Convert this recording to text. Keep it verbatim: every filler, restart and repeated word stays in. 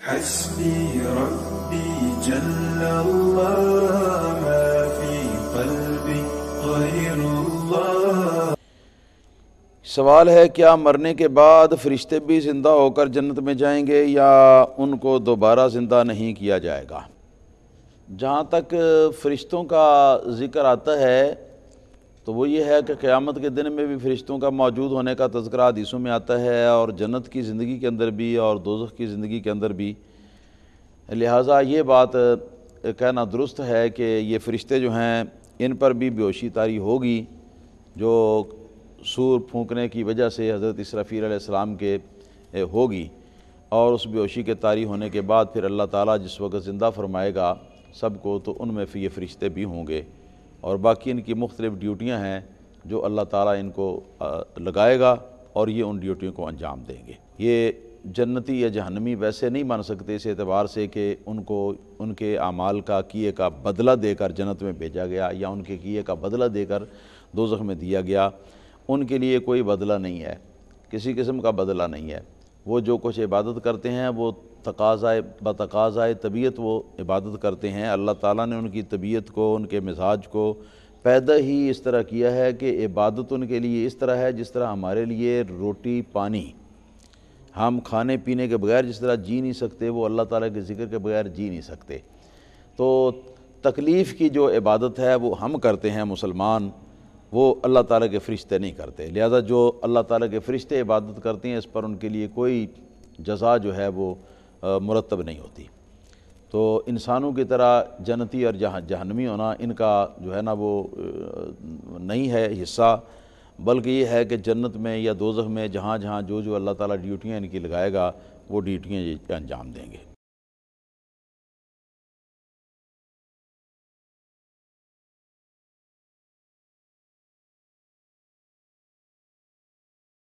حسبي ربي جل الله ما في قلبي غير الله۔ سوال ہے کیا مرنے کے بعد فرشتے بھی زندہ ہو کر جنت میں جائیں گے یا ان کو دوبارہ زندہ نہیں کیا جائے گا؟ جہاں تک فرشتوں کا ذکر آتا ہے تو وہ یہ ہے کہ قیامت کے دن میں بھی فرشتوں کا موجود ہونے کا تذکرہ حدیثوں میں آتا ہے، اور جنت کی زندگی کے اندر بھی اور دوزخ کی زندگی کے اندر بھی۔ لہٰذا یہ بات کہنا درست ہے کہ یہ فرشتے جو ہیں ان پر بھی بے ہوشی طاری ہوگی، جو سور پھونکنے کی وجہ سے حضرت اسرافیل علیہ السلام کے ہوگی، اور اس بے ہوشی کے طاری ہونے کے بعد پھر اللہ تعالیٰ جس وقت زندہ فرمائے گا سب کو، تو ان میں یہ فرشتے بھی ہوں گے، اور باقی ان کی مختلف ڈیوٹیاں ہیں جو اللہ تعالیٰ ان کو لگائے گا، اور یہ ان ڈیوٹیوں کو انجام دیں گے۔ یہ جنتی یا جہنمی ویسے نہیں مان سکتے اس اعتبار سے کہ ان کو ان کے اعمال کا کیے کا بدلہ دے کر جنت میں بھیجا گیا یا ان کے کیے کا بدلہ دے کر دوزخ میں دیا گیا۔ ان کے لیے کوئی بدلہ نہیں ہے، کسی قسم کا بدلہ نہیں ہے۔ وہ جو کچھ عبادت کرتے ہیں وہ تقاضائے بتقاضائے طبیعت وہ عبادت کرتے ہیں۔ اللہ تعالیٰ نے ان کی طبیعت کو، ان کے مزاج کو پیدا ہی اس طرح کیا ہے کہ عبادت ان کے لیے اس طرح ہے جس طرح ہمارے لیے روٹی پانی، ہم کھانے پینے کے بغیر جس طرح جی نہیں سکتے، وہ اللہ تعالیٰ کے ذکر کے بغیر جی نہیں سکتے۔ تو تکلیف کی جو عبادت ہے وہ ہم کرتے ہیں مسلمان، وہ اللہ تعالیٰ کے فرشتے نہیں کرتے۔ لہذا جو اللہ تعالیٰ کے فرشتے عبادت کرتے ہیں اس پر ان کے لیے کوئی جزا جو ہے وہ مرتب نہیں ہوتی۔ تو انسانوں کی طرح جنتی اور جہنمی ہونا ان کا جو ہے نا وہ نہیں ہے حصہ، بلکہ یہ ہے کہ جنت میں یا دوزخ میں جہاں جہاں جو جو اللہ تعالیٰ ڈیوٹیاں ان کی لگائے گا وہ ڈیوٹیاں یہ انجام دیں گے۔